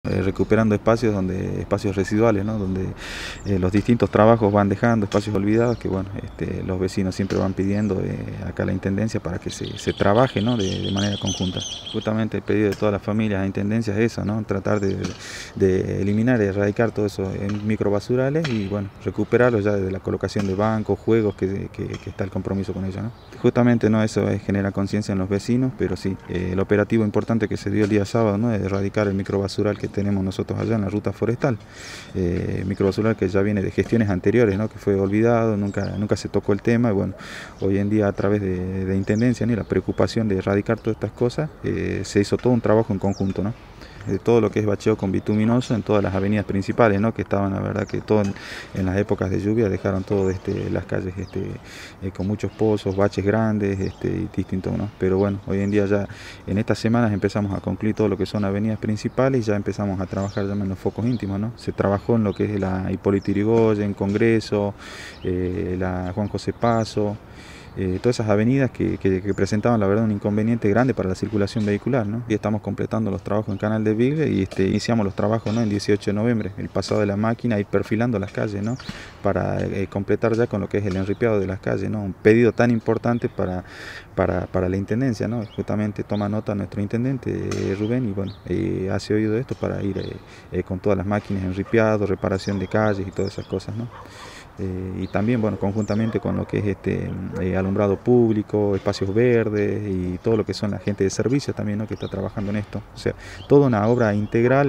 Recuperando espacios residuales, ¿no? Donde los distintos trabajos van dejando espacios olvidados que bueno, los vecinos siempre van pidiendo acá a la Intendencia para que se trabaje, ¿no? de manera conjunta. Justamente el pedido de todas las familias a Intendencia es eso, ¿no? Tratar de eliminar y erradicar todo eso en microbasurales y bueno, recuperarlos ya desde la colocación de bancos, juegos, que está el compromiso con ello, ¿no? Justamente no, eso genera conciencia en los vecinos, pero sí, el operativo importante que se dio el día sábado, ¿no? De erradicar el microbasural que tenemos nosotros allá en la ruta forestal, microbasural que ya viene de gestiones anteriores, ¿no? Que fue olvidado, nunca se tocó el tema y bueno, hoy en día a través de Intendencia, ¿no? Y la preocupación de erradicar todas estas cosas, se hizo todo un trabajo en conjunto, ¿no? De todo lo que es bacheo con bituminoso en todas las avenidas principales, ¿no? Que estaban, la verdad, que todo en las épocas de lluvia dejaron todo las calles con muchos pozos, baches grandes y distintos, ¿no? Pero bueno, hoy en día ya en estas semanas empezamos a concluir todo lo que son avenidas principales y ya empezamos a trabajar ya en los focos íntimos, ¿no? Se trabajó en lo que es la Hipólito Yrigoyen, Congreso, la Juan José Paso. Todas esas avenidas que presentaban la verdad un inconveniente grande para la circulación vehicular, ¿no? Y estamos completando los trabajos en Canal de Bigle y iniciamos los trabajos, ¿no? El 18 de noviembre, el pasado de la máquina, ir perfilando las calles, ¿no? Para completar ya con lo que es el enripiado de las calles, ¿no? Un pedido tan importante para la Intendencia, ¿no? Justamente toma nota nuestro intendente Rubén y bueno, hace oído esto para ir con todas las máquinas enripiados, reparación de calles y todas esas cosas, ¿no? Y también, bueno, conjuntamente con lo que es alumbrado público, espacios verdes y todo lo que son la gente de servicio también, ¿no? Que está trabajando en esto. O sea, toda una obra integral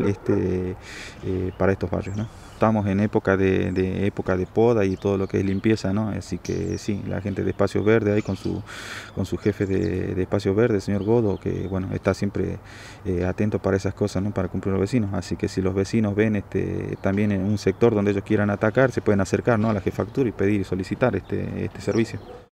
para estos barrios, ¿no? Estamos en época de poda y todo lo que es limpieza, ¿no? Así que sí, la gente de Espacios Verdes ahí con su jefe de Espacios Verdes, el señor Godo, que bueno, está siempre atento para esas cosas, ¿no? Para cumplir los vecinos. Así que si los vecinos ven también en un sector donde ellos quieran atacar, se pueden acercar, ¿no? A la jefatura y pedir y solicitar este servicio.